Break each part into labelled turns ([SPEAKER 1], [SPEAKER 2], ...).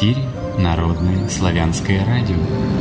[SPEAKER 1] эфире Народное славянское радио.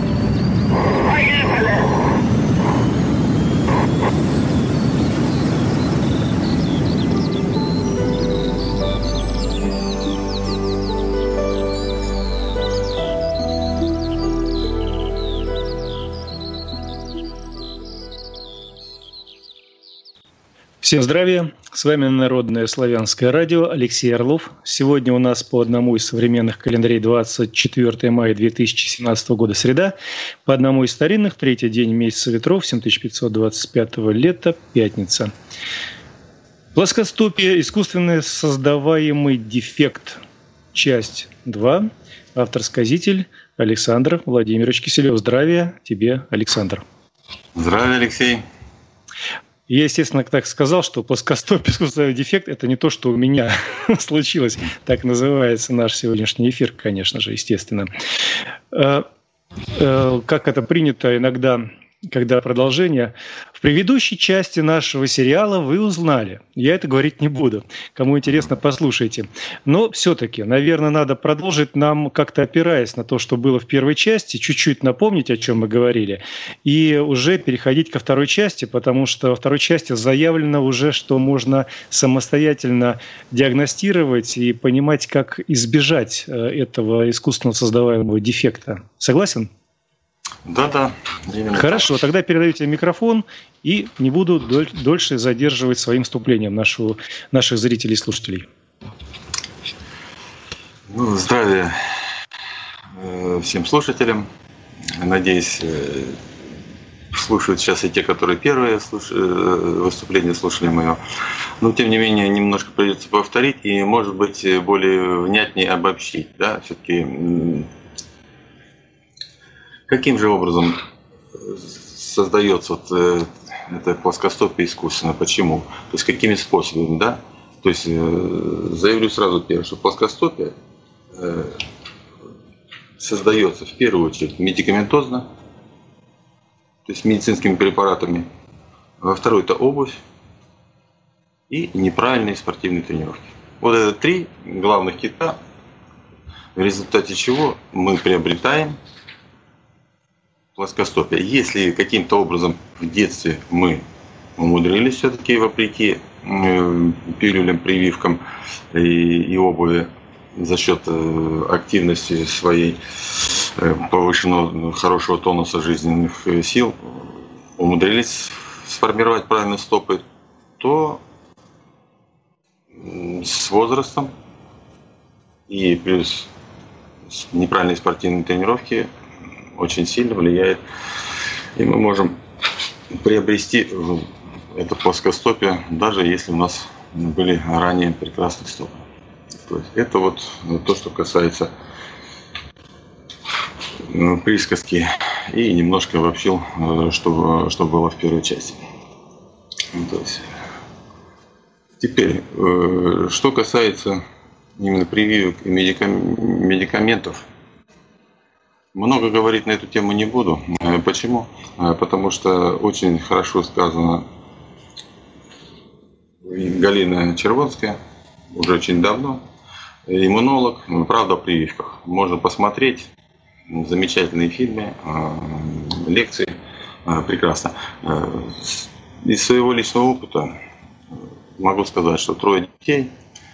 [SPEAKER 2] Всем здравия! С вами Народное славянское радио, Алексей Орлов. Сегодня у нас по одному из современных календарей 24 мая 2017 года среда, по одному из старинных третий день месяца ветров 7525 лета, пятница. Плоскостопие, искусственно создаваемый дефект, часть 2, автор-сказитель Александр Владимирович Киселев. Здравия тебе, Александр.
[SPEAKER 3] Здравия, Алексей.
[SPEAKER 2] Я, естественно, так сказал, что плоскостопие, искусственный дефект – это не то, что у меня случилось. Так называется наш сегодняшний эфир, конечно же, естественно. Как это принято иногда, когда продолжение. В предыдущей части нашего сериала вы узнали. Я это говорить не буду. Кому интересно, послушайте. Но все-таки, наверное, надо продолжить нам, как-то опираясь на то, что было в первой части, чуть-чуть напомнить, о чем мы говорили, и уже переходить ко второй части, потому что во второй части заявлено уже, что можно самостоятельно диагностировать и понимать, как избежать этого искусственно создаваемого дефекта. Согласен?
[SPEAKER 3] Да.
[SPEAKER 2] Хорошо, тогда передаю тебе микрофон и не буду дольше задерживать своим вступлением наших зрителей и слушателей.
[SPEAKER 3] Здравия всем слушателям. Надеюсь, слушают сейчас и те, которые первые выступление слушали мое. Но, тем не менее, немножко придется повторить и, может быть, более внятнее обобщить. Да? Все-таки каким же образом создается это плоскостопие искусственно? Почему? То есть какими способами, да? То есть заявлю сразу первое, что плоскостопие создается в первую очередь медикаментозно, то есть медицинскими препаратами. Во вторую это обувь и неправильные спортивные тренировки. Вот это три главных кита, в результате чего мы приобретаем плоскостопие. Если каким-то образом в детстве мы умудрились все-таки, вопреки пилюлям, прививкам и обуви, за счет активности своей, повышенного хорошего тонуса жизненных сил, умудрились сформировать правильные стопы, то с возрастом и плюс неправильные спортивные тренировки очень сильно влияет, и мы можем приобрести это плоскостопие, даже если у нас были ранее прекрасные стопы. То есть это вот то, что касается присказки, и немножко обобщил, что было в первой части. То есть, теперь, что касается именно прививок и медикаментов, много говорить на эту тему не буду. Почему? Потому что очень хорошо сказано Галина Червонская, уже очень давно, иммунолог, правда о прививках. Можно посмотреть замечательные фильмы, лекции, прекрасно. Из своего личного опыта могу сказать, что 3 детей,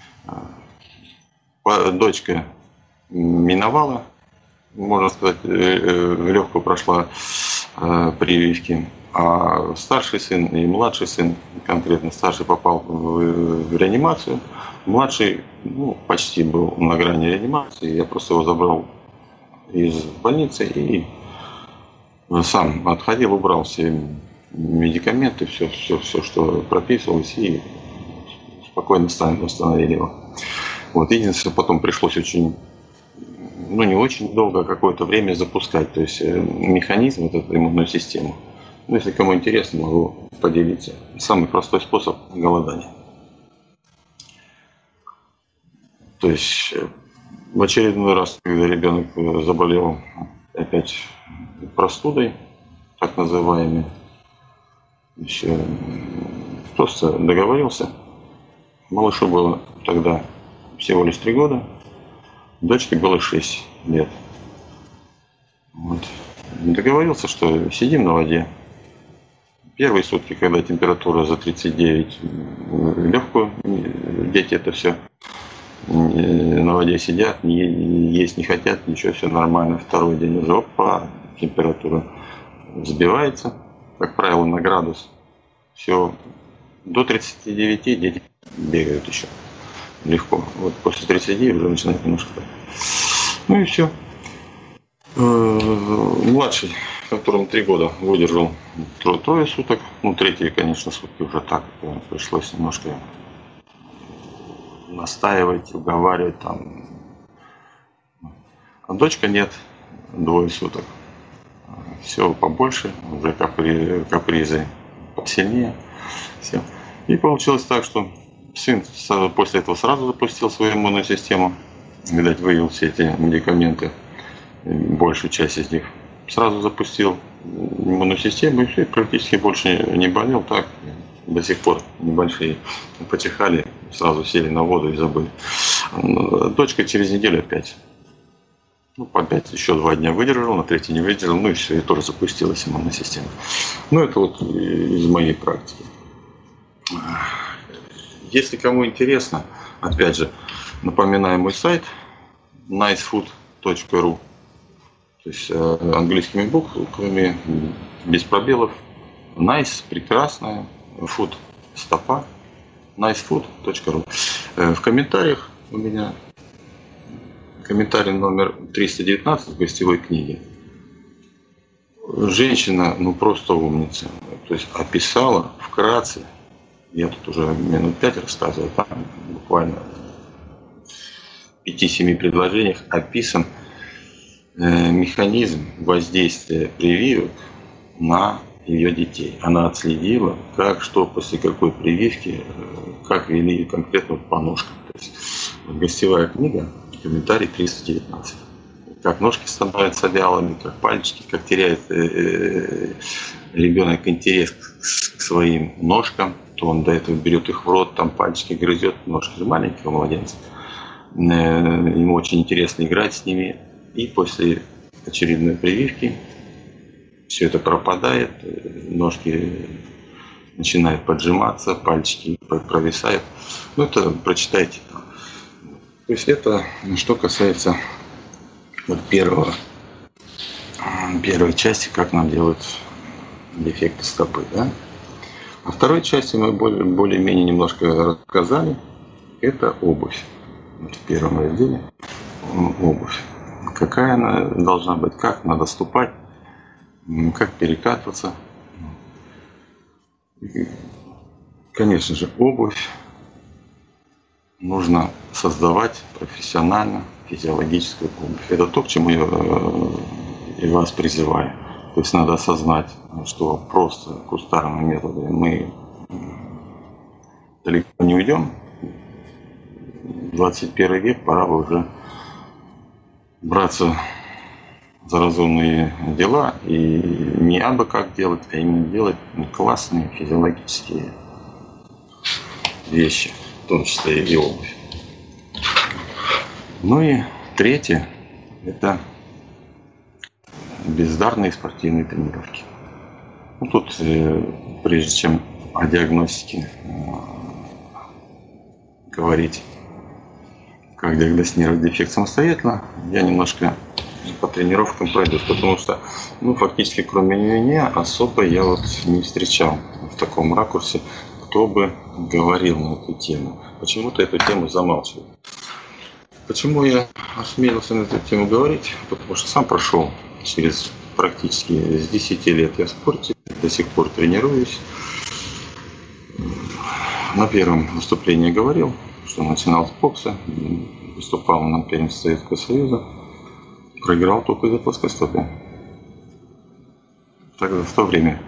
[SPEAKER 3] дочка миновала, можно сказать, легко прошла прививки, а старший сын и младший сын, конкретно старший попал в реанимацию, младший почти был на грани реанимации, я просто его забрал из больницы и сам отходил, убрал все медикаменты, все, что прописывалось, и спокойно восстановили его. Вот, единственное, потом пришлось очень, не очень долго, какое-то время запускать, то есть механизм, эту иммунную систему. Если кому интересно, могу поделиться. Самый простой способ голодания. То есть в очередной раз, когда ребенок заболел опять простудой, так называемой, просто договорился. Малышу было тогда всего лишь 3 года, дочке было 6. лет. Вот. Договорился, что сидим на воде. Первые сутки, когда температура за 39, легкую, дети это все на воде сидят, есть не хотят, ничего, все нормально. Второй день уже, опа, температура взбивается, как правило, на градус. Все, до 39 дети бегают еще легко. Вот после 39 уже начинает немножко так. Ну и все. Младший, которому 3 года, выдержал трое суток. Ну, третьи, конечно, сутки уже так. Пришлось немножко настаивать, уговаривать там. А дочка нет, 2 суток. Все побольше, уже капризы посильнее. Все. И получилось так, что сын после этого сразу запустил свою иммунную систему. Видать, вывел все эти медикаменты, большую часть из них. Сразу запустил иммунную систему и все, практически больше не болел. Так, до сих пор небольшие почихали, сразу сели на воду и забыли. Дочка через неделю опять. Ну, опять еще 2 дня выдержал, на 3-й не выдержал, ну и все, и тоже запустилась иммунная система. Ну, это вот из моей практики. Если кому интересно, опять же, напоминаю мой сайт nicefood.ru. То есть английскими буквами, без пробелов. Nice, прекрасная, food, стопа, nicefood.ru. В комментариях у меня комментарий номер 319 в гостевой книге. Женщина, ну просто умница. То есть описала вкратце, я тут уже минут 5 рассказываю, там буквально в 5-7 предложениях описан механизм воздействия прививок на ее детей. Она отследила, как, что, после какой прививки, как вели конкретно по ножкам. То есть гостевая книга, комментарий 319. Как ножки становятся вялыми, как пальчики, как теряет ребенок интерес к своим ножкам, то он до этого берет их в рот, там пальчики грызет, ножки же маленького младенца. Ему очень интересно играть с ними. И после очередной прививки все это пропадает, ножки начинают поджиматься, пальчики провисают. Ну, это прочитайте там. То есть это что касается вот первой части, как нам делают дефекты стопы. Да? А второй части мы более-менее немножко рассказали. Это обувь. Вот в первом разделе обувь. Какая она должна быть, как надо ступать, как перекатываться. Конечно же, обувь нужно создавать профессионально, физиологическую обувь. Это то, к чему я и вас призываю. То есть надо осознать, что просто кустарными методами мы далеко не уйдем. 21 век, пора бы уже браться за разумные дела и не абы как делать, а именно делать классные физиологические вещи, в том числе и обувь. Ну и третье – это бездарные спортивные тренировки. Ну, тут, прежде чем о диагностике говорить, как диагностировать дефект самостоятельно, я немножко по тренировкам пройдусь, потому что, ну, фактически, кроме меня, особо я вот не встречал в таком ракурсе, кто бы говорил на эту тему. Почему-то эту тему замалчивают. Почему я осмелился на эту тему говорить? Потому что сам прошел через практически с 10 лет я в спорте, до сих пор тренируюсь. На первом выступлении говорил, что начинал с бокса, выступал на первенстве Советского Союза, проиграл только из-за плоскостопия. Тогда в то время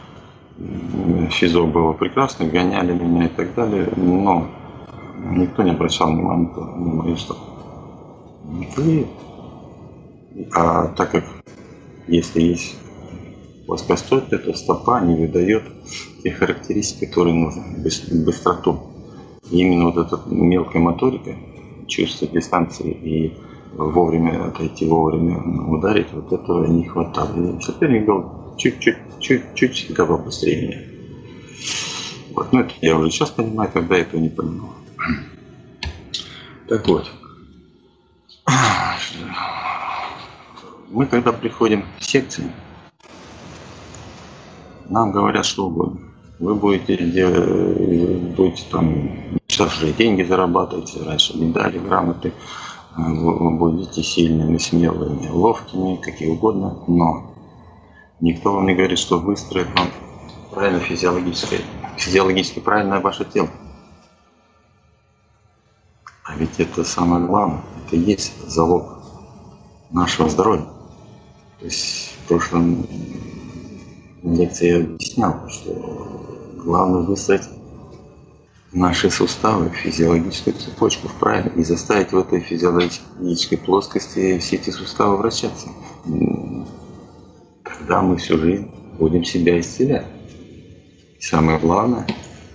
[SPEAKER 3] физо было прекрасно, гоняли меня и так далее, но никто не обращал внимания на мою стопу. А так как если есть плоскостопие, то стопа не выдает те характеристики, которые нужны, быстроту. И именно вот эта мелкая моторика, чувство дистанции и вовремя отойти, вовремя ударить, вот этого не хватало. И соперник был чуть-чуть всегда побыстрее меня. Вот. Но это я уже сейчас понимаю, когда этого не понимал. Так вот. Мы когда приходим в секции, нам говорят что угодно. Вы будете там большие деньги зарабатывать, раньше медали, грамоты, вы будете сильными, смелыми, ловкими, какие угодно, но никто вам не говорит, что выстроит вам правильно физиологически правильное ваше тело. А ведь это самое главное, это и есть залог нашего здоровья. То есть в прошлом лекции я объяснял, что главное выстроить наши суставы, физиологическую цепочку правильно и заставить в этой физиологической плоскости все эти суставы вращаться. Тогда мы всю жизнь будем себя исцелять. И самое главное,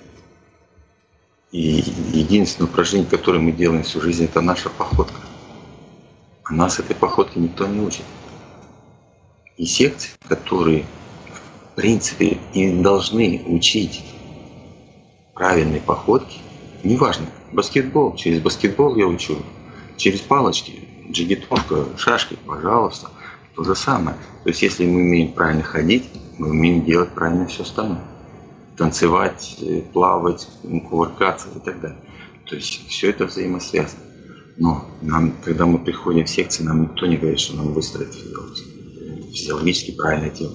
[SPEAKER 3] и единственное упражнение, которое мы делаем всю жизнь, это наша походка. А нас этой походке никто не учит. И секции, которые в принципе и должны учить правильной походке, неважно, баскетбол, через баскетбол я учу, через палочки, джигитовка, шашки, пожалуйста, то же самое. То есть если мы умеем правильно ходить, мы умеем делать правильно все остальное. Танцевать, плавать, кувыркаться и так далее. То есть все это взаимосвязано. Но нам, когда мы приходим в секции, нам никто не говорит, что нам выстроить физиологически правильное тело.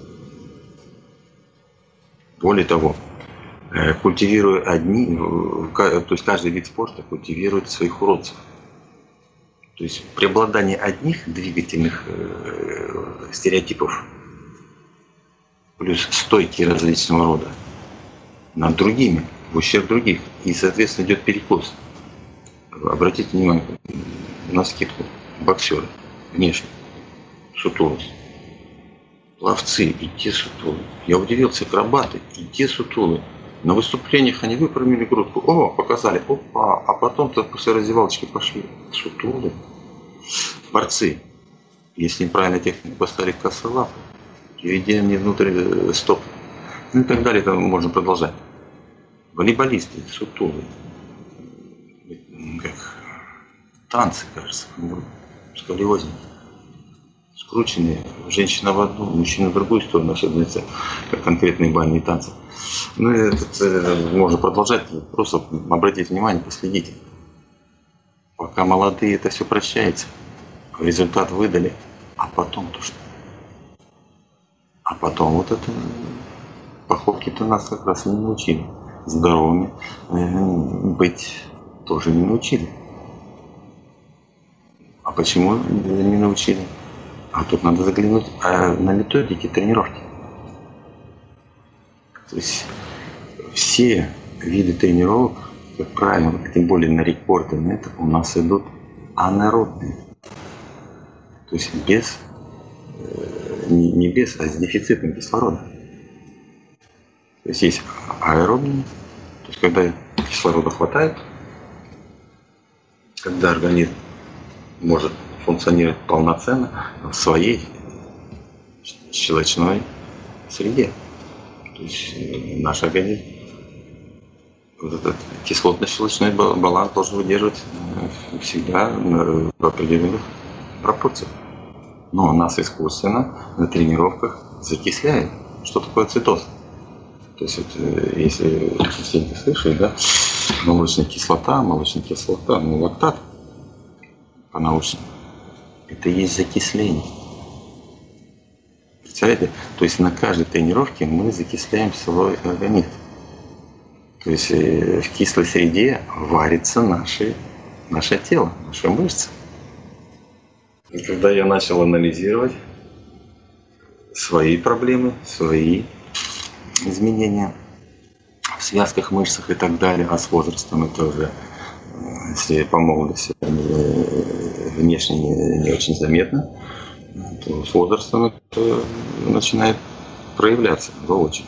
[SPEAKER 3] Более того, культивируя то есть каждый вид спорта культивирует своих уродцев. То есть преобладание одних двигательных стереотипов плюс стойки различного рода над другими, в ущерб других. И, соответственно, идет перекос. Обратите внимание на скидку. Боксеры внешне сутулые. Пловцы и те сутулые. Я удивился, акробаты и те сутулые. На выступлениях они выпрямили грудку. О, показали. Опа. А потом-то после раздевалочки пошли. Сутулые. Борцы. Если неправильно технику поставили косые лапы, введение внутрь стоп. Ну и так далее, там можно продолжать. Волейболисты, сутулые. Как танцы, кажется, сколиозники. Скрученные. Женщина в одну, мужчина в другую сторону, особенно как конкретные бальные танцы. Ну это можно продолжать, просто обратите внимание, последите. Пока молодые, это все прощается. Результат выдали, а потом-то что? А потом вот это походки-то нас как раз и не научили. Здоровыми быть тоже не научили. А почему не научили? А тут надо заглянуть на методики тренировки. То есть все виды тренировок, как правило, тем более на рекорды, это у нас идут анаэробные. То есть без, не без, а с дефицитом кислорода. То есть аэробные, то есть когда кислорода хватает, когда организм может функционировать полноценно в своей щелочной среде. То есть наш организм вот этот кислотно-щелочной баланс должен выдерживать всегда в определенных пропорциях. Но нас искусственно на тренировках закисляют. Что такое цитоз? То есть вот, если все слышали, да, молочная кислота, ну лактат по-научному, это и есть закисление. Представляете? То есть на каждой тренировке мы закисляем свой организм. То есть в кислой среде варится наше тело, наши мышцы. И когда я начал анализировать свои проблемы, свои изменения в связках, мышцах и так далее, а с возрастом это уже, если по молодости внешне не очень заметно, то с возрастом это начинает проявляться воочию.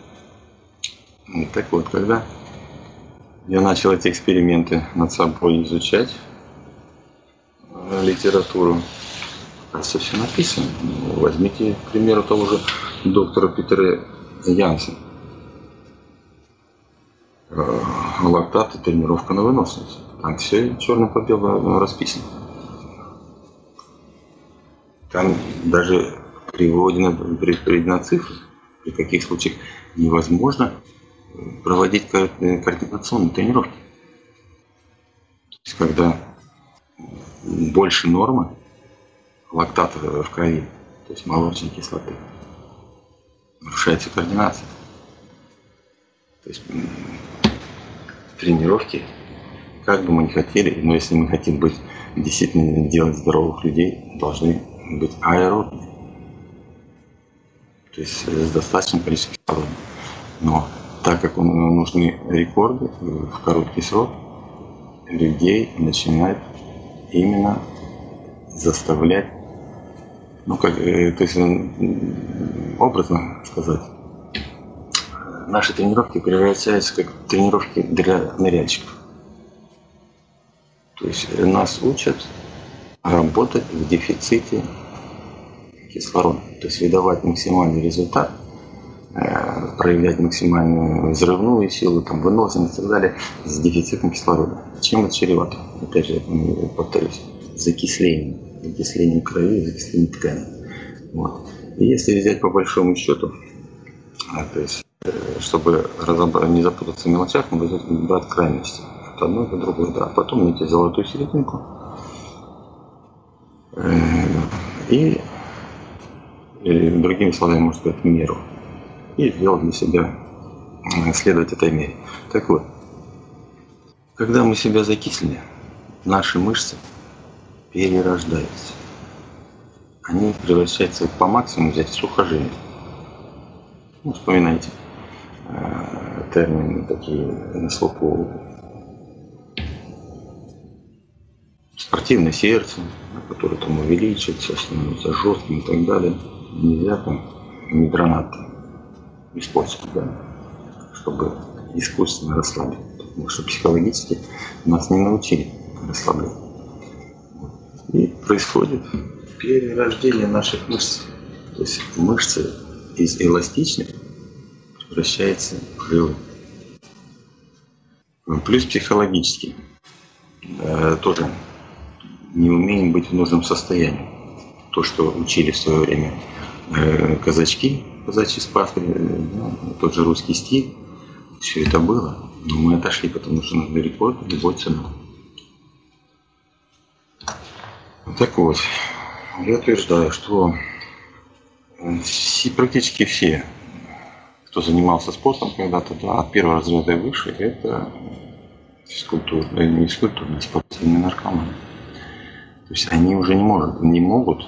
[SPEAKER 3] Так вот, когда я начал эти эксперименты над собой изучать, литературу. Кажется, все написано. Возьмите, к примеру, того же доктора Питера Янсена. Лактат и тренировка на выносливость. Там все черным по белому расписано. Там даже приведена цифра, при каких случаях невозможно проводить координационные тренировки. То есть, когда больше нормы лактата в крови, то есть молочной кислоты, нарушается координация. То есть тренировки, как бы мы ни хотели, но если мы хотим быть действительно делать здоровых людей, должны быть аэробными. То есть с достаточным количеством кислорода. Но так как нужны рекорды в короткий срок, людей начинают именно заставлять, то есть образно сказать, наши тренировки превращаются как тренировки для ныряльщиков. То есть нас учат работать в дефиците кислорода. То есть выдавать максимальный результат, проявлять максимальную взрывную силу, выносливость и так далее с дефицитом кислорода. Чем это чревато? Опять же, повторюсь, закислением крови, закислением тканей. Вот. И если взять по большому счету, то есть, чтобы не запутаться в мелочах, нужно брать крайности. От одной до другой, да. А потом найти золотую серединку. И другими словами, можно сказать, меру. И сделать для себя, следовать этой мере. Так вот, когда мы себя закислили, наши мышцы перерождаются. Они превращаются по максимуму взять в сухожилия. Вспоминайте термины такие на слуху: спортивное сердце, которое увеличится, становится жестким и так далее. Нельзя мидронат использовать, да, чтобы искусственно расслабить. Потому что психологически нас не научили расслаблять. И происходит перерождение наших мышц. То есть мышцы из эластичных превращаются в жилы. Плюс психологически. Тоже не умеем быть в нужном состоянии. То, что учили в свое время казачки, казачьи спасли, тот же русский стиль, все это было, но мы отошли, потому что нужны рекорды любой ценой. Так вот, я утверждаю, что практически все, кто занимался спортом когда-то, да, от первого разряда и выше, это не физкультурные, спортивные наркоманы. То есть они уже не могут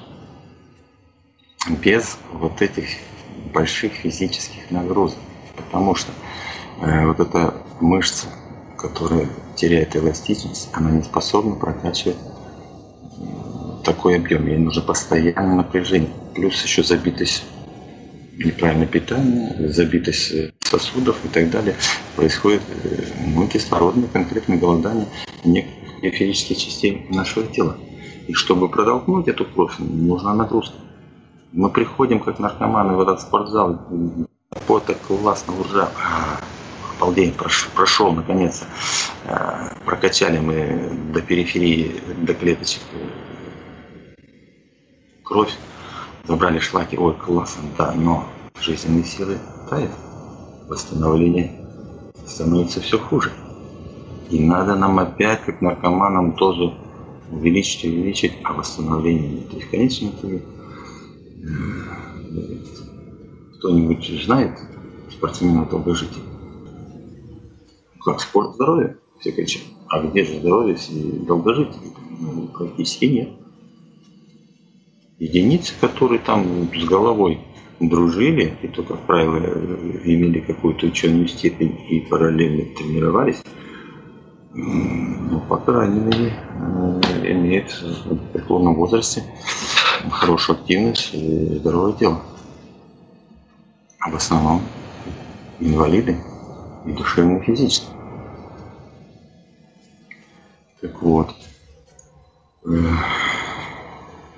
[SPEAKER 3] без вот этих больших физических нагрузок. Потому что вот эта мышца, которая теряет эластичность, она не способна прокачивать такой объем. Ей нужно постоянное напряжение. Плюс еще забитость, неправильное питание, забитость сосудов и так далее. Происходит кислородное конкретное голодание некоторых периферических частей нашего тела. И чтобы протолкнуть эту кровь, нужна нагрузка. Мы приходим, как наркоманы, в этот спортзал, пота классно, уржа, обалдеть, прошел наконец-то. Прокачали мы до периферии, до клеточек кровь, забрали шлаки, ой, классно, да, но жизненные силы тают, восстановление становится все хуже. И надо нам опять, как наркоманам, дозу увеличить, а восстановления нет. То есть в конечном итоге кто-нибудь знает спортсменов долгожителей? Как спорт здоровья? Все кричат. А где же здоровье и долгожителей? Практически нет. Единицы, которые там с головой дружили, и то, как правило, имели какую-то ученую степень и параллельно тренировались, по крайней мере, имеют в преклонном возрасте хорошую активность и здоровое тело. А в основном инвалиды и душевно, и физически. Так вот,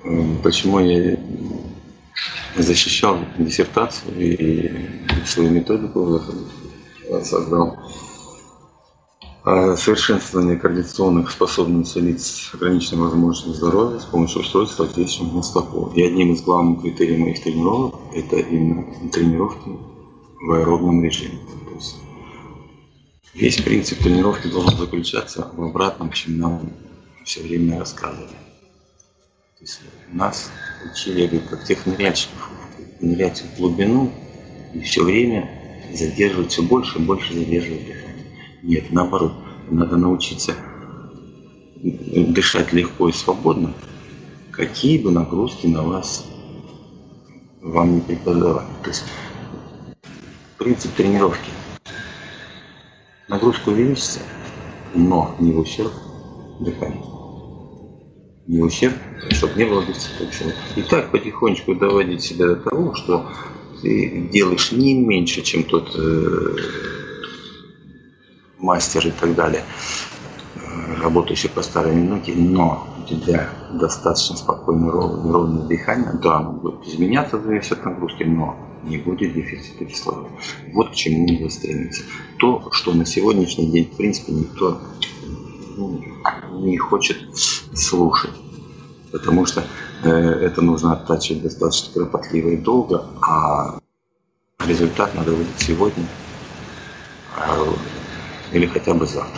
[SPEAKER 3] почему я защищал диссертацию и свою методику создал. Совершенствование координационных способностей лиц с ограниченной возможностью здоровья с помощью устройства, ответственного на стопу. И одним из главных критериев моих тренировок – это именно тренировки в аэробном режиме. То есть весь принцип тренировки должен заключаться в обратном, чем нам все время рассказывали. То есть нас учили, я говорю, как тех ныряльщиков, нырять в глубину и все время задерживать, все больше и больше задерживать дыхание. Нет, наоборот, надо научиться дышать легко и свободно, какие бы нагрузки на вас вам не преподавали. То есть принцип тренировки. Нагрузка увеличится, но не в ущерб дыханию. Не в ущерб, чтобы не было дефицита. И так потихонечку доводить себя до того, что ты делаешь не меньше, чем тот мастер и так далее, работающий по старой минуте, но у тебя достаточно спокойное ровное дыхание, да, оно будет изменяться зависит от нагрузки, но не будет дефицита кислорода. Вот к чему надо стремиться. То, что на сегодняшний день, в принципе, никто не хочет слушать, потому что это нужно оттачивать достаточно кропотливо и долго, а результат надо выдать сегодня или хотя бы завтра.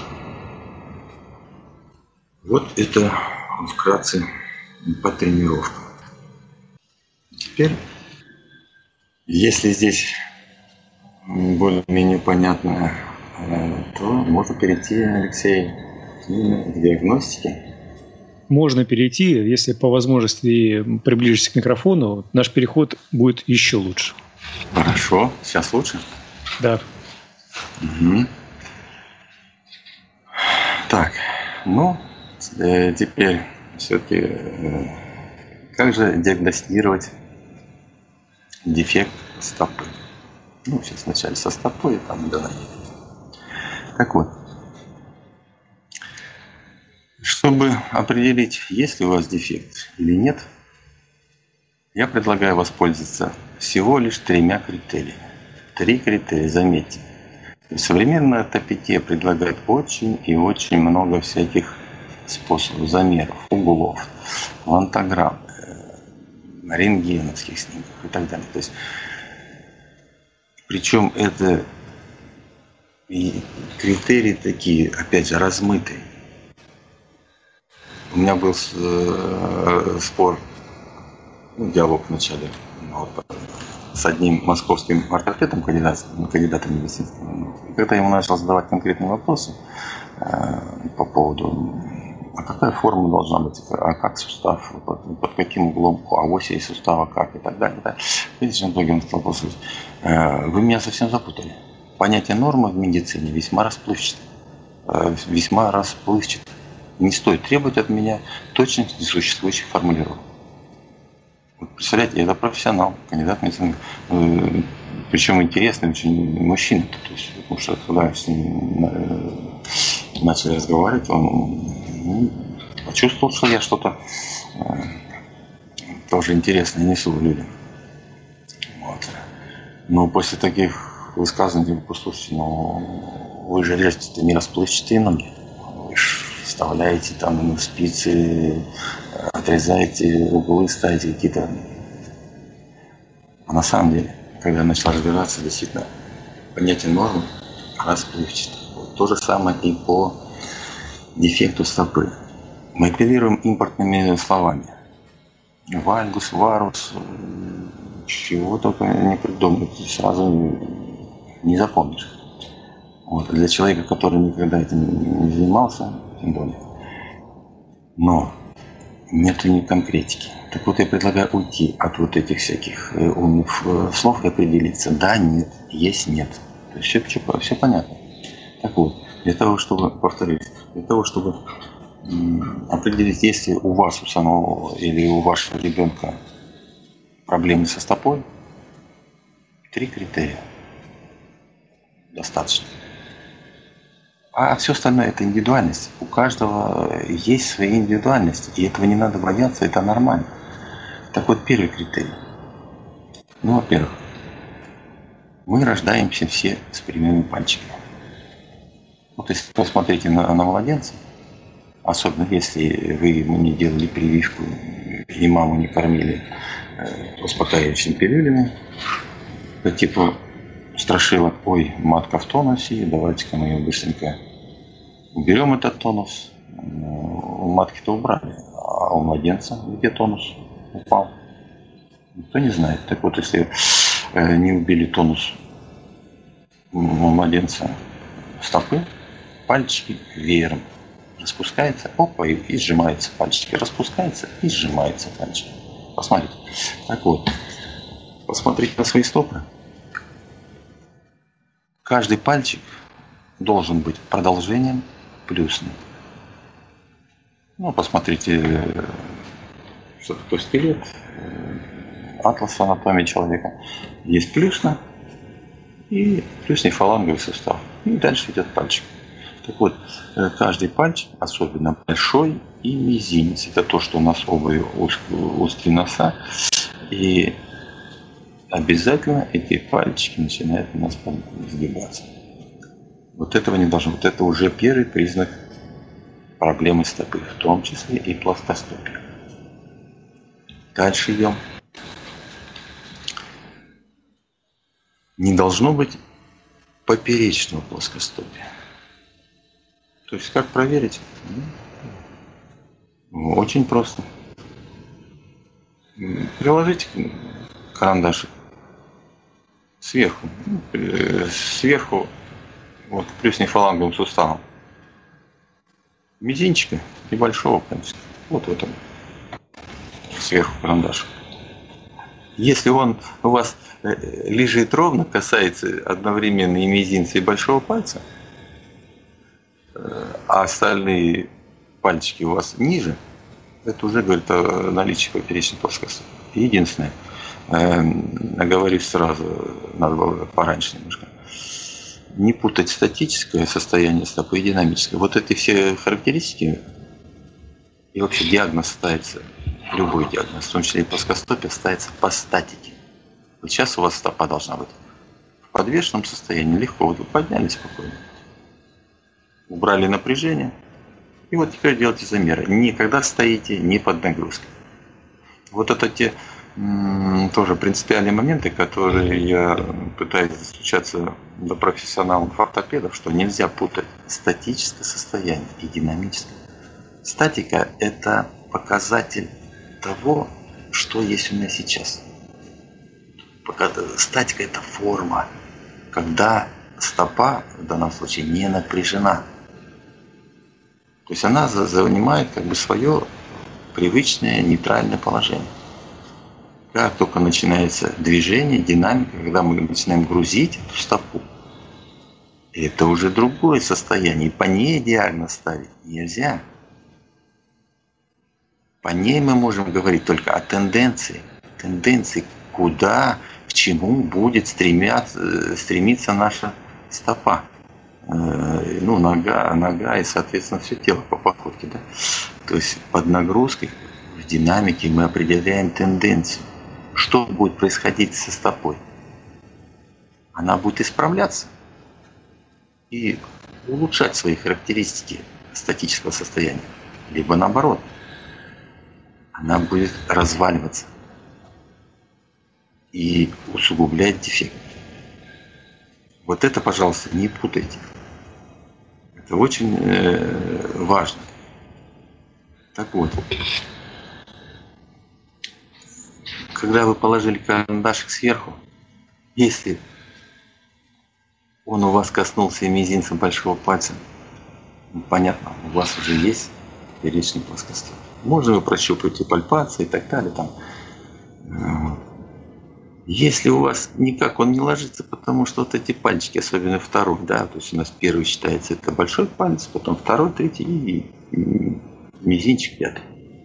[SPEAKER 3] Вот это вкратце по тренировкам. Теперь, если здесь более-менее понятно, то можно перейти, Алексей, к диагностике.
[SPEAKER 2] Можно перейти, если по возможности приближишься к микрофону, наш переход будет еще лучше.
[SPEAKER 3] Хорошо, сейчас лучше?
[SPEAKER 2] Да.
[SPEAKER 3] Угу. Так, ну, теперь все-таки, как же диагностировать дефект стопы? Ну, сейчас вначале со стопой, там до ноги. Так вот, чтобы определить, есть ли у вас дефект или нет, я предлагаю воспользоваться всего лишь 3 критериями. 3 критерия, заметьте. Современная ортопедия предлагает очень и очень много всяких способов замеров, углов, лантограмм, рентгеновских снимков и так далее. То есть, причем это и критерии такие, опять же, размытые. У меня был спор, диалог вначале с одним московским ортопедом, кандидатом медицинских наук. И когда я ему начал задавать конкретные вопросы по поводу, а какая форма должна быть, а как сустав, под каким углом, а оси сустава как и так далее. Да. Видите, в итоге он стал послушать. Вы меня совсем запутали. Понятие нормы в медицине весьма расплывчато. Не стоит требовать от меня точности существующих формулировок. Вот представляете, это профессионал, кандидат медицины, причем интересный очень мужчина. То есть, потому что когда с ним начали разговаривать, он почувствовал, что я что-то тоже интересное несу людям. Вот. Но после таких высказываний, послушайте, вы же режете не расплывчатые ноги. Вы же вставляете там спицы, отрезаете углы, ставите какие-то. А на самом деле, когда я начал разбираться, действительно, понятие нормы расплывчато. То же самое и по дефекту стопы. Мы апеллируем импортными словами. Вальгус, варус, чего только не придумают, сразу не запомнишь. Вот. Для человека, который никогда этим не занимался, тем более. Но нету ни конкретики. Так вот, я предлагаю уйти от вот этих всяких умных слов и определиться. Да, нет, есть, нет. То есть все понятно. Так вот, для того, чтобы, повторюсь, для того, чтобы определить, есть ли у вас у самого или у вашего ребенка проблемы со стопой, 3 критерия достаточно. А все остальное – это индивидуальность. У каждого есть свои индивидуальности, и этого не надо бояться, это нормально. Так вот, первый критерий. Ну, во-первых, мы рождаемся все с прямыми пальчиками. Вот если посмотрите на младенца, особенно если вы ему не делали прививку и маму не кормили успокаивающими пилюлями, по типу страшилок, ой, матка в тонусе, давайте-ка мы ее быстренько уберем этот тонус. У матки-то убрали, а у младенца где тонус упал? Никто не знает. Так вот, если не убили тонус у младенца стопы, пальчики веером распускается, опа, и сжимается пальчики. Распускается и сжимается пальчики. Посмотрите. Так вот, посмотрите на свои стопы. Каждый пальчик должен быть продолжением плюсным. Ну, посмотрите, что такое скелет, атлас анатомии человека. Есть плюсно и плюсный фаланговый сустав. И дальше идет пальчик. Так вот, каждый пальчик, особенно большой и мизинец, это то, что у нас оба узкие носа. И обязательно эти пальчики начинают у нас сгибаться. Вот этого не должно быть. Это уже первый признак проблемы стопы, в том числе и плоскостопия. Дальше идем. Не должно быть поперечного плоскостопия. То есть как проверить? Очень просто. Приложите карандашик сверху, вот к плюснефаланговым суставам, мизинчика и большого пальчика. Вот в этом сверху карандашик. Если он у вас лежит ровно, касается одновременно и мизинца, и большого пальца, а остальные пальчики у вас ниже, это уже говорит о наличии поперечной плоскости. Единственное, оговорюсь сразу, надо было пораньше немножко, не путать статическое состояние стопы и динамическое. Вот эти все характеристики и вообще диагноз ставится, любой диагноз, в том числе и плоскостопие, ставится по статике. Вот сейчас у вас стопа должна быть в подвешенном состоянии, легко, вот вы подняли спокойно, убрали напряжение, и вот теперь делайте замеры. Не когда стоите, не под нагрузкой. Вот это те тоже принципиальные моменты, которые я пытаюсь достучаться до профессионалов-ортопедов, что нельзя путать статическое состояние и динамическое. Статика – это показатель того, что есть у меня сейчас. Статика – это форма, когда стопа в данном случае не напряжена. То есть она занимает как бы свое привычное нейтральное положение. Как только начинается движение, динамика, когда мы начинаем грузить эту стопу, это уже другое состояние. И по ней диагноз ставить нельзя. По ней мы можем говорить только о тенденции. Тенденции, куда, к чему будет стремиться наша стопа. Ну, нога и, соответственно, все тело по походке. Да? То есть под нагрузкой в динамике мы определяем тенденцию. Что будет происходить со стопой? Она будет исправляться и улучшать свои характеристики статического состояния. Либо наоборот, она будет разваливаться и усугублять дефект. Вот это, пожалуйста, не путайте. Это очень важно. Так вот, когда вы положили карандашик сверху, если он у вас коснулся мизинца большого пальца, ну, понятно, у вас уже есть поперечный плоскостопие. Можно вы прощупать и пальпации и так далее. Там. Если у вас никак он не ложится, потому что вот эти пальчики, особенно второй, да, то есть у нас первый считается это большой палец, потом второй, третий и мизинчик пятый.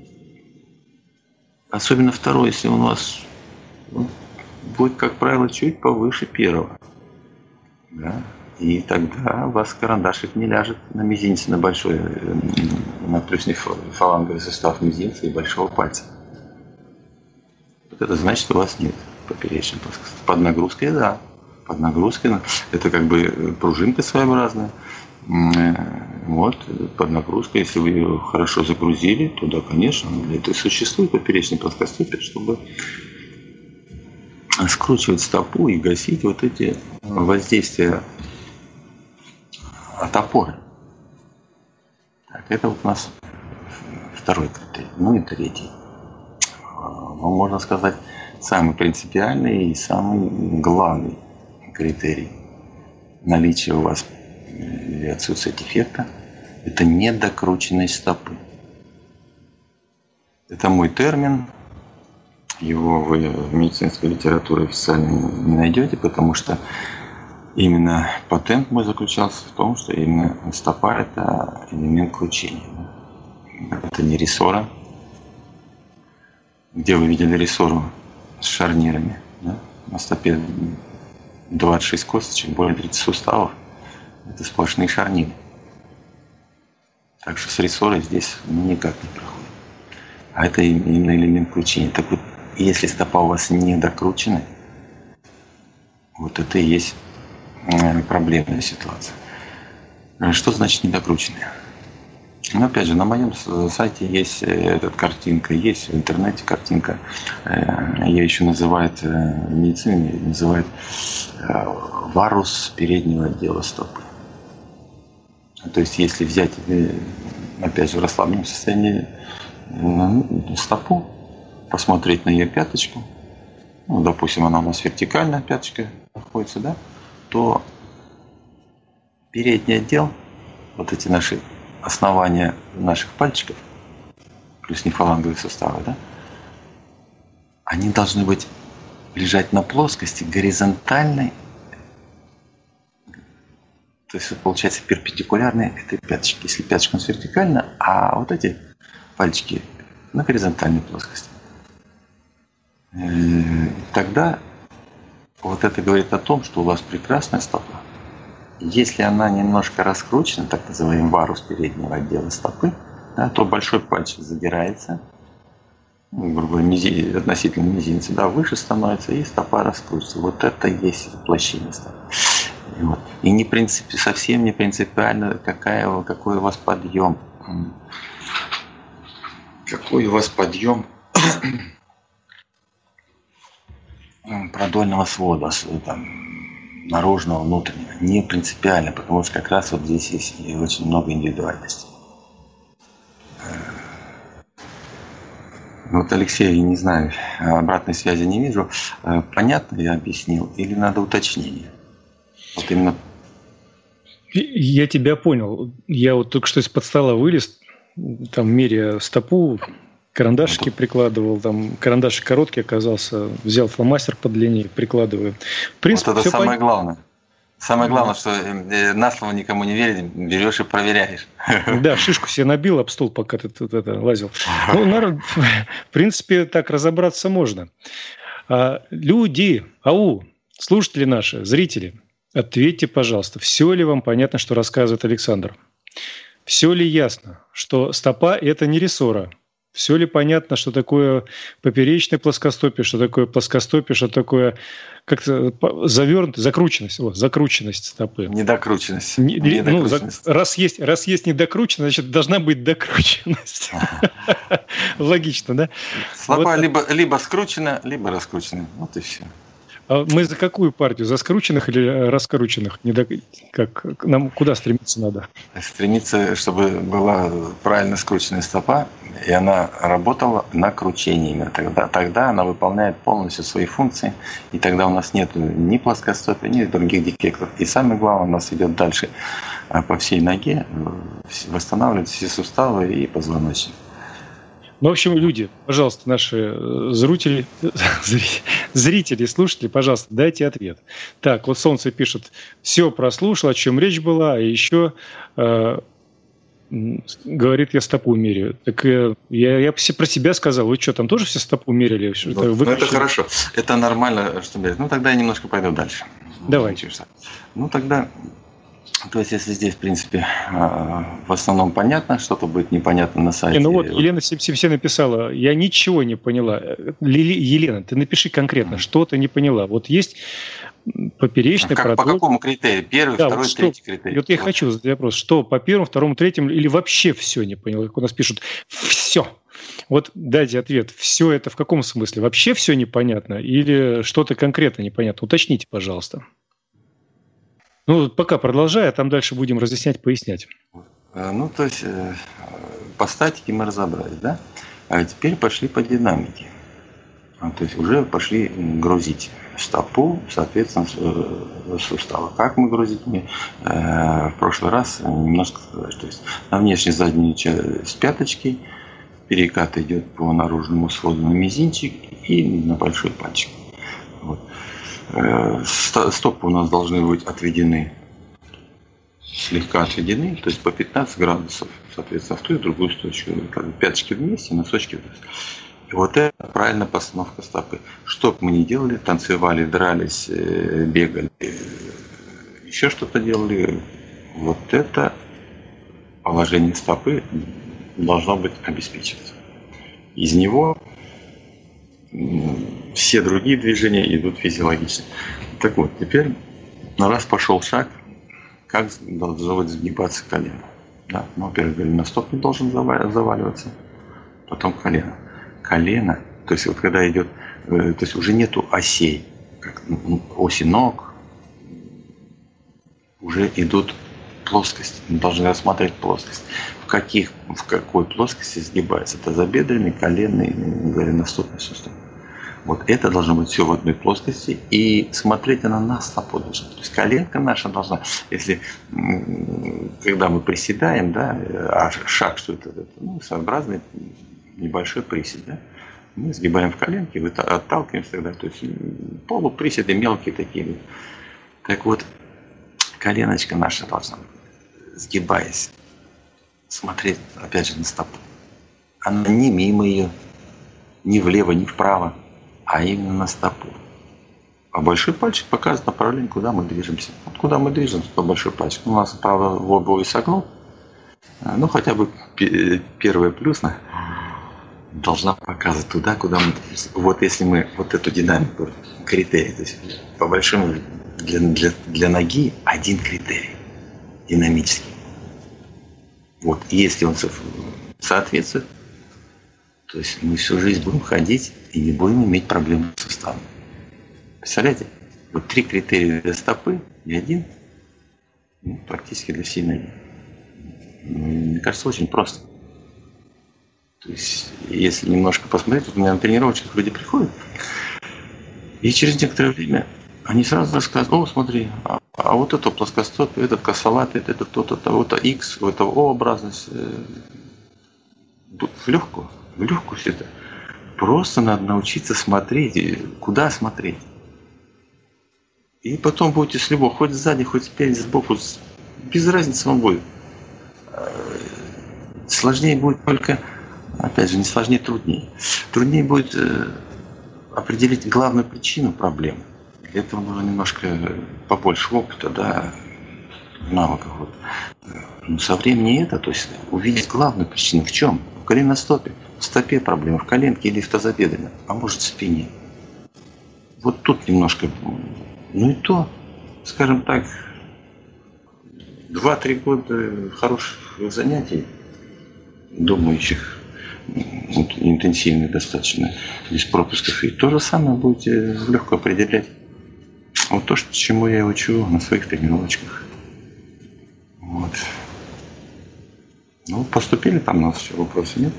[SPEAKER 3] Особенно второй, если он у вас будет, как правило, чуть повыше первого. Да? И тогда у вас карандашик не ляжет на мизинец, на большой, на плюсный фаланговый сустав мизинца и большого пальца. это значит, у вас нет поперечной плоскости. Под нагрузкой, да. Под нагрузкой это как бы пружинка своеобразная. Вот, под нагрузкой, если вы ее хорошо загрузили, то да, конечно, для этого существует поперечный плоскостопие, чтобы скручивать стопу и гасить вот эти воздействия от опоры. Так, это вот у нас второй критерий. Ну и третий. Ну, можно сказать, самый принципиальный и самый главный критерий наличия у вас или отсутствие дефекта – это недокрученность стопы. Это мой термин. Его вы в медицинской литературе официально не найдете, потому что именно патент мой заключался в том, что именно стопа – это элемент кручения. Это не рессора. Где вы видели рессору с шарнирами? Да? На стопе 26 косточек, более 30 суставов. Это сплошные шарниры. Так что с рессорой здесь никак не проходит. А это именно элемент кручения. Так вот, если стопа у вас не докручена, вот это и есть проблемная ситуация. Что значит недокрученная? Ну, опять же, на моем сайте есть эта картинка, есть в интернете картинка. Ее еще называют в медицине, называют варус переднего отдела стопы. То есть, если взять, опять же, в расслабленном состоянии стопу, посмотреть на ее пяточку, ну, допустим, она у нас вертикальная пяточка находится, да, то передний отдел, вот эти наши основания наших пальчиков, плюс нефаланговые суставы, да, они должны быть лежать на плоскости горизонтальной, то есть получается перпендикулярной этой пяточке. Если пяточка у нас вертикальна, а вот эти пальчики на горизонтальной плоскости. Тогда вот это говорит о том, что у вас прекрасная стопа. Если она немножко раскручена, так называемый варус переднего отдела стопы, да, то большой пальчик задирается, грубо говоря, относительно мизинца, да, выше становится, и стопа раскрутится. Вот это и есть воплощение стопы. Вот. И не совсем не принципиально, какой у вас подъем. Какой у вас подъем продольного свода, там, наружного, внутреннего. Не принципиально, потому что как раз вот здесь есть очень много индивидуальности. Вот, Алексей, не знаю, обратной связи не вижу. Понятно я объяснил или надо уточнение? Вот именно.
[SPEAKER 2] Я тебя понял. Я вот только что из-под стола вылез, там, меряя стопу, карандашики прикладывал, там, карандашик короткий оказался, взял фломастер подлиннее, прикладываю. В принципе,
[SPEAKER 3] вот это самое главное. Самое главное, что на слово никому не верить, берешь и проверяешь.
[SPEAKER 2] Да, шишку себе набил об стол, пока ты тут лазил. Ну, в принципе, так разобраться можно. Люди, слушатели наши, зрители, ответьте, пожалуйста, все ли вам понятно, что рассказывает Александр? Все ли ясно, что стопа – это не рессора? Все ли понятно, что такое поперечное плоскостопие, что такое плоскостопие, что такое как-то закрученность стопы?
[SPEAKER 3] Недокрученность.
[SPEAKER 2] Раз есть недокрученность, значит, должна быть докрученность. Логично, да?
[SPEAKER 3] Стопа либо скручена, либо раскручена. Вот и все.
[SPEAKER 2] А мы за какую партию? За скрученных или раскрученных? Нам куда стремиться надо?
[SPEAKER 3] Стремиться, чтобы была правильно скрученная стопа, и она работала на кручении. Тогда она выполняет полностью свои функции, и тогда у нас нет ни плоскостопия, ни других дефектов. И самое главное, у нас идет дальше по всей ноге, восстанавливаются все суставы и позвоночник.
[SPEAKER 2] Ну, в общем, люди, пожалуйста, наши зрители, слушатели, пожалуйста, дайте ответ. Так, вот Солнце пишет, все прослушал, о чем речь была, и еще говорит, я стопу меряю. Так я про себя сказал, вы что, там тоже все стопу меряли?
[SPEAKER 3] Это хорошо, это нормально, что меряют. Ну, тогда я немножко пойду дальше.
[SPEAKER 2] Давайте.
[SPEAKER 3] Ну, тогда То есть, если здесь, в принципе, в основном понятно, что-то будет непонятно на сайте.
[SPEAKER 2] Ну вот, Елена все написала, я ничего не поняла. Елена, ты напиши конкретно, что ты не поняла. Вот есть поперечный продукт.
[SPEAKER 3] По какому критерию? Первый, да, второй, вот третий критерий?
[SPEAKER 2] Вот я хочу задать вопрос, что по первому, второму, третьему, или вообще все не поняла? Как у нас пишут, все. Вот дайте ответ, все это в каком смысле? Вообще все непонятно или что-то конкретно непонятно? Уточните, пожалуйста. Ну, пока продолжай, а там дальше будем разъяснять, пояснять.
[SPEAKER 3] Ну, то есть, по статике мы разобрались, да? А теперь пошли по динамике. То есть, уже пошли грузить стопу, соответственно, суставы. Как мы грузить? В прошлый раз немножко сказали. То есть, на внешней задней части пяточки перекат идет по наружному своду на мизинчик и на большой пальчик. Вот. Стопы у нас должны быть отведены, слегка отведены, то есть по 15 градусов, соответственно, в ту и в другую точку. Пяточки вместе, носочки вниз. И вот это правильная постановка стопы. Что бы мы ни делали, танцевали, дрались, бегали, еще что-то делали, вот это положение стопы должно быть обеспечено. Из него все другие движения идут физиологично. Так вот, теперь раз пошел шаг, как должно быть сгибаться колено. Да? Ну, во-первых, голеностоп не должен заваливаться, потом колено. Колено, то есть вот когда идет, то есть уже нету осей, как оси ног, уже идут плоскости. Мы должны рассмотреть плоскость. В какой плоскости сгибается тазобедренный, коленный, голеностопный сустав. Вот это должно быть все в одной плоскости, и смотреть она на стопу должна. То есть коленка наша должна, если когда мы приседаем, да, а шаг, что это? Ну, своеобразный небольшой присед, да, мы сгибаем в коленке, отталкиваемся тогда, то есть полуприседы мелкие такие. Так вот, коленочка наша должна, сгибаясь, смотреть опять же на стопу. Она не мимо ее, ни влево, ни вправо, а именно на стопу. А большой пальчик показывает направление, куда мы движемся. Вот куда мы движемся, то большой пальчик. У нас, правда, в обуви согнут. Ну, хотя бы первая плюсна должна показывать туда, куда мы движемся. Вот если мы вот эту динамику, критерий, то есть по большому для ноги один критерий динамический. Вот, если он соответствует, то есть мы всю жизнь будем ходить и не будем иметь проблем с суставом. Представляете? Вот 3 критерия для стопы и 1 практически для всей ноги. Мне кажется, очень просто. То есть, если немножко посмотреть, вот у меня на тренировочках люди приходят, и через некоторое время они сразу рассказывают: о, смотри, а вот это плоскостопие, этот косолапие, это то-то, вот X, это O-образность. В легкую все это. Просто надо научиться смотреть, куда смотреть. И потом будете с любого, хоть сзади, хоть спереди, сбоку, без разницы вам будет. Сложнее будет только, опять же, не сложнее, труднее. Труднее будет определить главную причину проблемы. Для этого нужно немножко побольше опыта, да, навыков. Вот. Но со временем это, то есть увидеть главную причину в чем? В голеностопе, в стопе проблема, в коленке или в тазобедренном, а может в спине. Вот тут немножко, ну и то, скажем так, 2-3 года хороших занятий, думающих, интенсивных достаточно, без пропусков, и то же самое будете легко определять. Вот то, чему я учу на своих тренировочках. Вот. Ну, поступили там у нас еще вопросы, нет?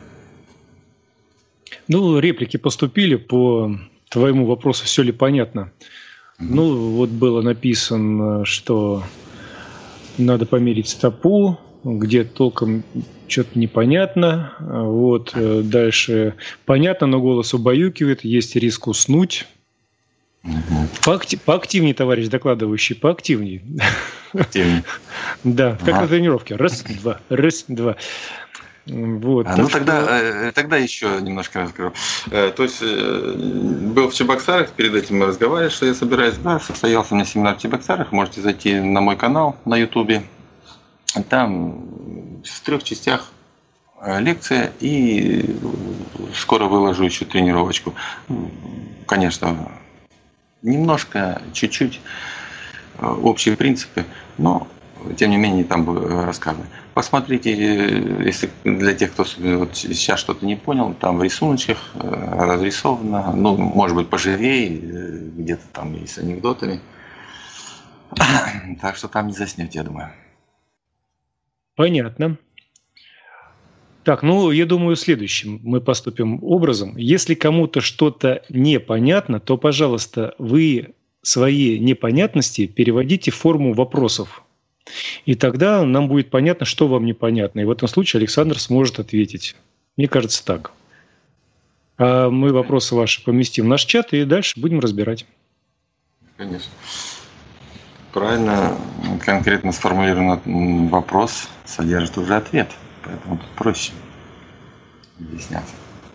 [SPEAKER 2] Ну, реплики поступили по твоему вопросу, все ли понятно. Ну, вот было написано, что надо померить стопу, где толком что-то непонятно. Вот, дальше понятно, но голос убаюкивает, есть риск уснуть. Поактивнее, товарищ докладывающий, поактивнее.
[SPEAKER 3] Активнее.
[SPEAKER 2] Да, как на тренировке. Раз, два, раз, два. Вот,
[SPEAKER 3] ну тогда еще немножко расскажу. То есть был в Чебоксарах, перед этим мы разговаривали, что я собираюсь, да, состоялся у меня семинар в Чебоксарах, можете зайти на мой канал на Ютубе. Там в 3 частях лекция, и скоро выложу еще тренировочку. Конечно, немножко, чуть-чуть общие принципы, но тем не менее там рассказано. Посмотрите, если для тех, кто вот сейчас что-то не понял, там в рисуночках разрисовано, ну, может быть, поживее, где-то там и с анекдотами. Так что там не заснете, я думаю.
[SPEAKER 2] Понятно. Так, ну, я думаю, следующим мы поступим образом. Если кому-то что-то непонятно, то, пожалуйста, вы свои непонятности переводите в форму вопросов. И тогда нам будет понятно, что вам непонятно. И в этом случае Александр сможет ответить. Мне кажется, так. А мы вопросы ваши поместим в наш чат и дальше будем разбирать.
[SPEAKER 3] Конечно. Правильно, конкретно сформулированный вопрос содержит уже ответ. Поэтому тут проще объясняться.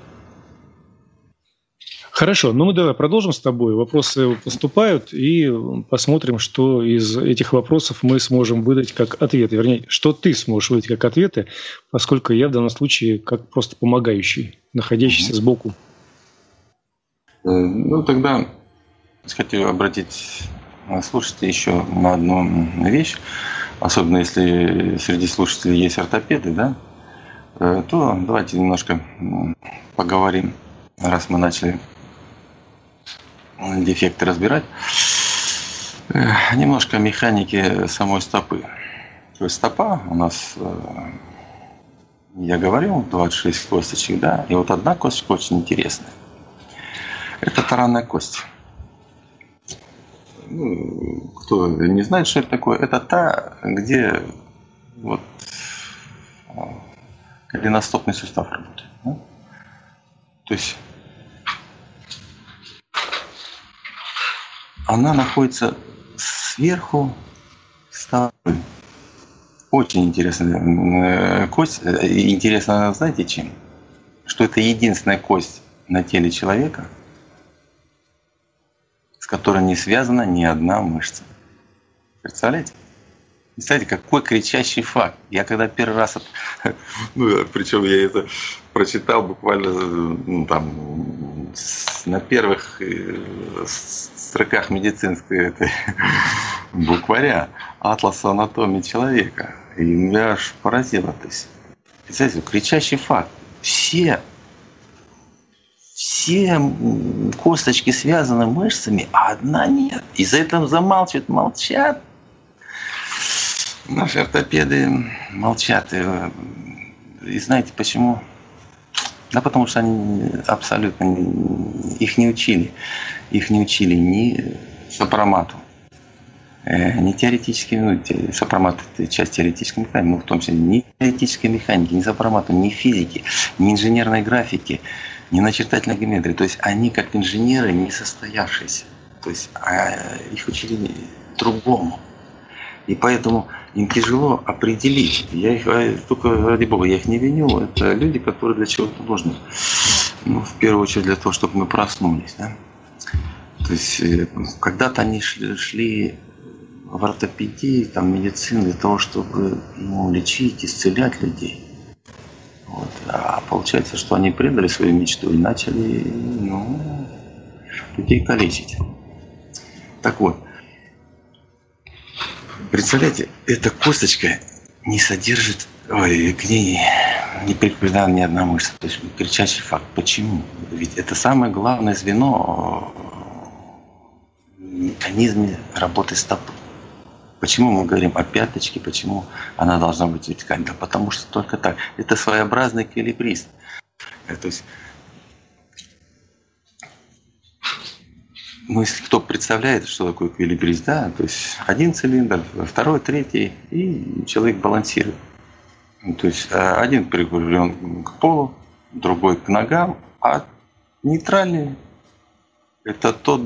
[SPEAKER 2] Хорошо, ну мы давай продолжим с тобой. Вопросы поступают, и посмотрим, что из этих вопросов мы сможем выдать как ответы. Вернее, что ты сможешь выдать как ответы, поскольку я в данном случае как просто помогающий, находящийся сбоку.
[SPEAKER 3] Ну, тогда хотел обратить слушателей еще на одну вещь. Особенно если среди слушателей есть ортопеды, да, то давайте немножко поговорим, раз мы начали дефекты разбирать, немножко о механике самой стопы. То есть стопа у нас, я говорил, 26 косточек, да, и вот одна косточка очень интересная. Это таранная кость. Ну, кто не знает, что это такое, это та, где вот голеностопный сустав работает. Да? То есть она находится сверху стопы. Очень интересная кость. Интересно, знаете чем? Что это единственная кость на теле человека, с которой не связана ни одна мышца. Представляете? Представляете, какой кричащий факт. Я когда первый раз, причем я это прочитал буквально там на первых строках медицинской букваря «Атласа анатомии человека». И меня аж поразило. То есть, представляете, кричащий факт. Все косточки связаны мышцами, а одна нет. И за это молчат. Наши ортопеды молчат. И знаете почему? Да потому что они абсолютно их не учили. Их не учили ни сопромату, ни теоретически, сопромат – это часть теоретической механики, но в том числе ни теоретической механики, ни сопромату, ни физики, ни инженерной графики, ни начертательной геометрии. То есть они как инженеры не состоявшиеся. То есть их учили другому. И поэтому им тяжело определить. Я их, только ради бога, я их не виню. Это люди, которые для чего-то нужны. Ну, в первую очередь для того, чтобы мы проснулись. Да? То есть когда-то они шли в ортопедии, там, медицину для того, чтобы лечить, исцелять людей. Вот. А получается, что они предали свою мечту и начали людей калечить. Так вот, представляете, эта косточка не содержит, к ней не прикреплена ни одна мышца. То есть кричащий факт. Почему? Ведь это самое главное звено в механизме работы стопы. Почему мы говорим о пяточке, почему она должна быть вертикальной? Да потому что только так. Это своеобразный эквилибрист. То есть, если кто представляет, что такое эквилибрист, да, то есть один цилиндр, второй, третий, и человек балансирует. То есть один прикреплен к полу, другой к ногам, а нейтральный – это тот,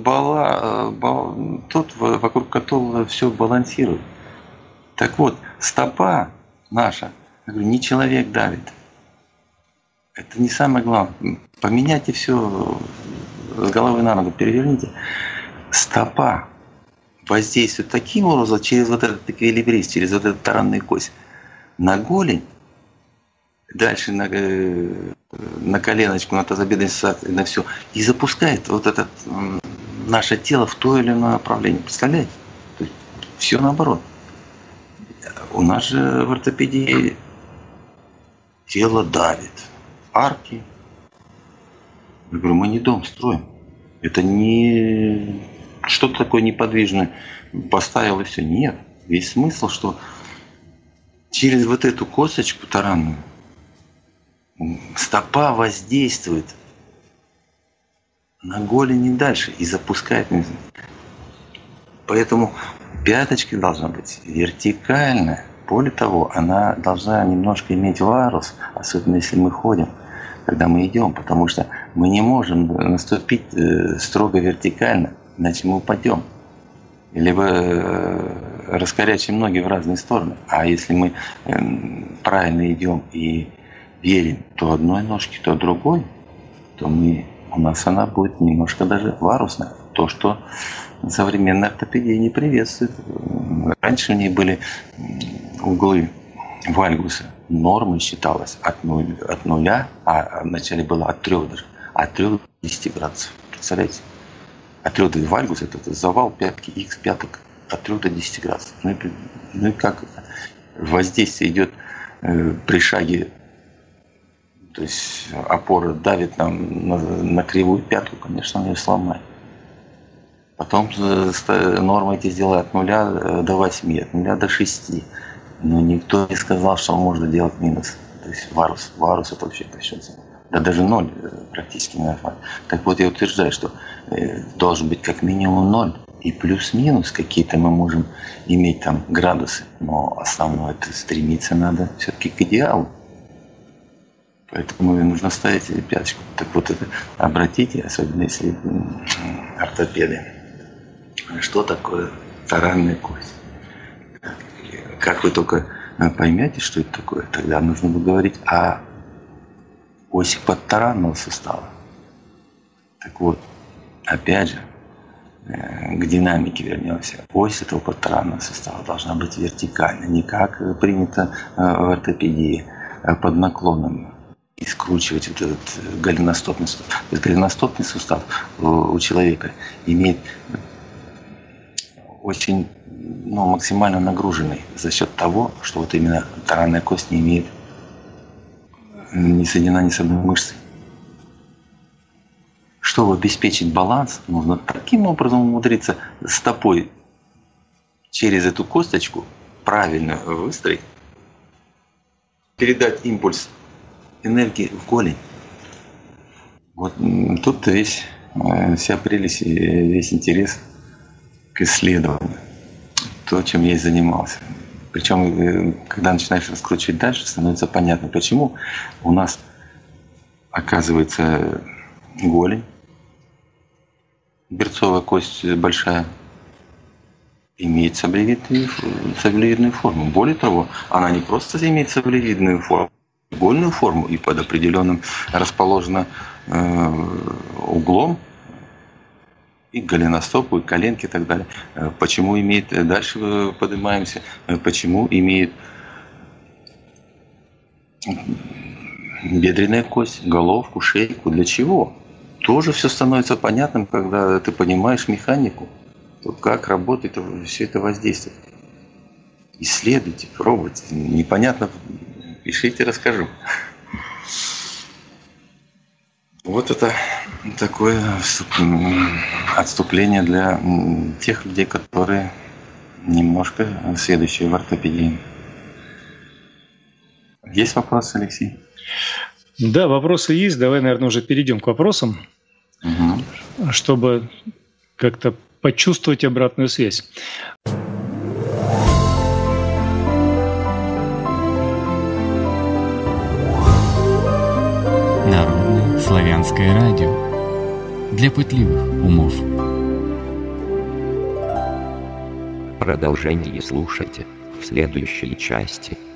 [SPEAKER 3] вокруг которого все балансирует. Так вот, стопа наша, я говорю, не человек давит, Это не самое главное. Поменяйте все с головы на ногу, переверните. Стопа воздействует таким образом через вот этот эквилибрист, через вот эту таранную кость на голень, дальше на коленочку, на тазобедренный сустав, на все, и запускает вот это наше тело в то или иное направление. Представляете? То есть все наоборот. У нас же в ортопедии тело давит. Арки. Я говорю, мы не дом строим. Это не что-то такое неподвижное. Поставил и все. Нет. Весь смысл, что через вот эту косточку таранную стопа воздействует на голень и дальше и запускает. Поэтому пяточка должна быть вертикальная. Более того, она должна немножко иметь варус, особенно если мы ходим, когда мы идем, потому что мы не можем наступить строго вертикально, иначе мы упадем. Либо раскорячим ноги в разные стороны. А если мы правильно идем и верим то одной ножке, то другой, то у нас она будет немножко даже варусная. То, что современная ортопедия не приветствует. Раньше у нее были углы вальгуса. Нормой считалось от нуля, а вначале было от 3 даже, от 3 до 10 градусов. Представляете? От 3 до вальгуса это завал пятки, х пяток от 3 до 10 градусов. Ну и как воздействие идет при шаге, то есть опора давит нам на кривую пятку, конечно, он ее сломает. Потом нормы эти сделали от 0 до 8, от 0 до 6. Но никто не сказал, что можно делать минус. То есть варус. Варус это вообще прощается. Да даже 0 практически нормально. Так вот я утверждаю, что должен быть как минимум 0. И плюс-минус какие-то мы можем иметь там градусы. Но основное это стремиться надо все-таки к идеалу. Поэтому нужно ставить пяточку. Так вот это обратите, особенно если ортопеды, что такое таранная кость. Как вы только поймете, что это такое, тогда нужно будет говорить о оси подтаранного сустава. Так вот, опять же, к динамике вернемся. Ось этого подтаранного сустава должна быть вертикальна, не как принято в ортопедии, под наклоном. И скручивать вот этот голеностопный сустав. То есть голеностопный сустав у человека имеет очень максимально нагруженный за счет того, что вот именно таранная кость не соединена ни с одной мышцей. Чтобы обеспечить баланс, нужно таким образом умудриться стопой через эту косточку правильно выстроить, передать импульс энергии в голень. Вот тут-то вся прелесть и весь интерес к исследованию. То, чем я и занимался. Причем, когда начинаешь раскручивать дальше, становится понятно, почему у нас оказывается голень, берцовая кость большая, имеет саблевидную форму. Более того, она не просто имеет саблевидную форму, игольную форму и под определенным расположена углом, и голеностопу, и коленки и так далее. Почему имеет, дальше поднимаемся, почему имеет бедренная кость, головку, шейку, для чего? Тоже все становится понятным, когда ты понимаешь механику, то как работает все это воздействие. Исследуйте, пробуйте. Непонятно, пишите, расскажу. Вот это такое отступление для тех людей, которые немножко следующие в ортопедии. Есть вопросы, Алексей?
[SPEAKER 2] Да, вопросы есть. Давай, наверное, уже перейдем к вопросам, чтобы как-то почувствовать обратную связь.
[SPEAKER 1] Народное славянское радио для пытливых умов.
[SPEAKER 4] Продолжение слушайте в следующей части.